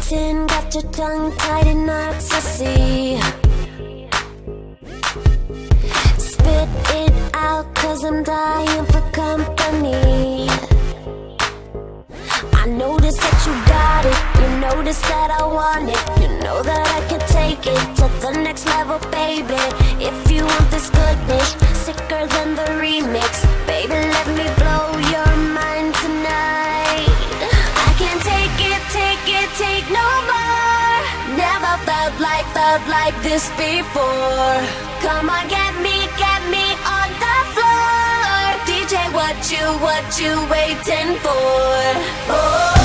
waiting, got your tongue tied in knots, I see. Spit it out, cause I'm dying for company. I notice that you got it, you notice that I want it. You know that I can take it to the next level, baby. If you want this goodness, sicker than the remix, baby, let me blow your mind tonight. I can't take it, take no more. Never felt like this before. Come on, get me on the floor. DJ, what you waiting for? Oh.